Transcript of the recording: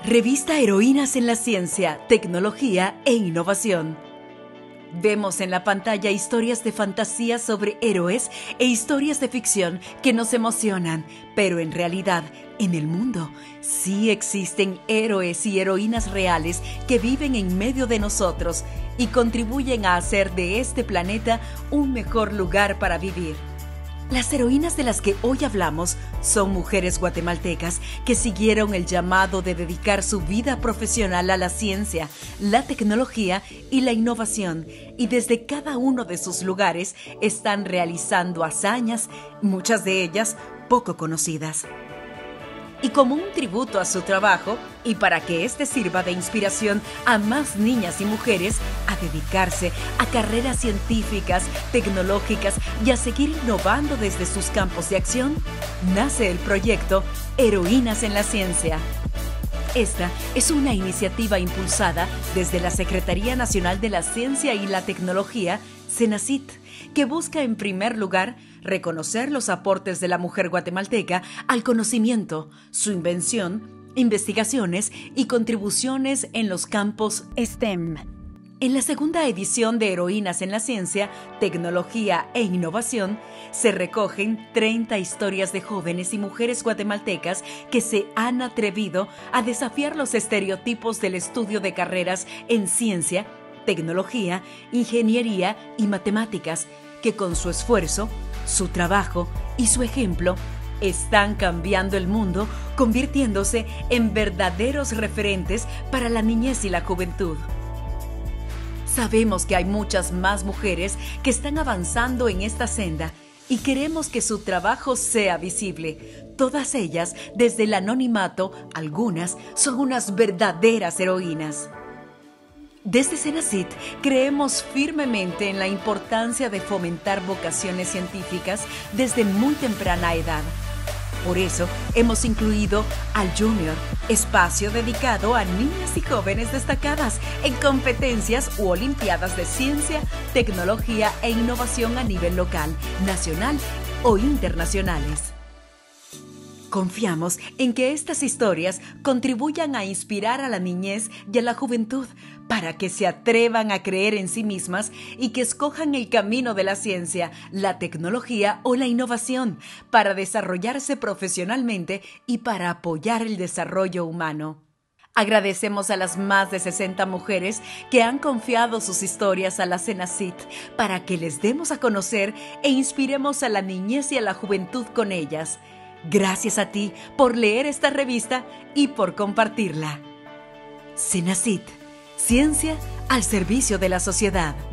Revista Heroínas en la Ciencia, Tecnología e Innovación. Vemos en la pantalla historias de fantasía sobre héroes e historias de ficción que nos emocionan, pero en realidad, en el mundo, sí existen héroes y heroínas reales que viven en medio de nosotros y contribuyen a hacer de este planeta un mejor lugar para vivir. Las heroínas de las que hoy hablamos son mujeres guatemaltecas que siguieron el llamado de dedicar su vida profesional a la ciencia, la tecnología y la innovación, y desde cada uno de sus lugares están realizando hazañas, muchas de ellas poco conocidas. Y como un tributo a su trabajo, y para que este sirva de inspiración a más niñas y mujeres a dedicarse a carreras científicas, tecnológicas y a seguir innovando desde sus campos de acción, nace el proyecto Heroínas en la Ciencia. Esta es una iniciativa impulsada desde la Secretaría Nacional de la Ciencia y la Tecnología, CENACYT, que busca en primer lugar reconocer los aportes de la mujer guatemalteca al conocimiento, su invención, investigaciones y contribuciones en los campos STEM. En la segunda edición de Heroínas en la Ciencia, Tecnología e Innovación, se recogen 30 historias de jóvenes y mujeres guatemaltecas que se han atrevido a desafiar los estereotipos del estudio de carreras en ciencia, tecnología, ingeniería y matemáticas, que con su esfuerzo, su trabajo y su ejemplo están cambiando el mundo, convirtiéndose en verdaderos referentes para la niñez y la juventud. Sabemos que hay muchas más mujeres que están avanzando en esta senda y queremos que su trabajo sea visible. Todas ellas, desde el anonimato, algunas son unas verdaderas heroínas. Desde CENACYT creemos firmemente en la importancia de fomentar vocaciones científicas desde muy temprana edad. Por eso hemos incluido al Junior, espacio dedicado a niñas y jóvenes destacadas en competencias u olimpiadas de ciencia, tecnología e innovación a nivel local, nacional o internacionales. Confiamos en que estas historias contribuyan a inspirar a la niñez y a la juventud para que se atrevan a creer en sí mismas y que escojan el camino de la ciencia, la tecnología o la innovación para desarrollarse profesionalmente y para apoyar el desarrollo humano. Agradecemos a las más de 60 mujeres que han confiado sus historias a la CENACYT para que les demos a conocer e inspiremos a la niñez y a la juventud con ellas. Gracias a ti por leer esta revista y por compartirla. CENACYT, ciencia al servicio de la sociedad.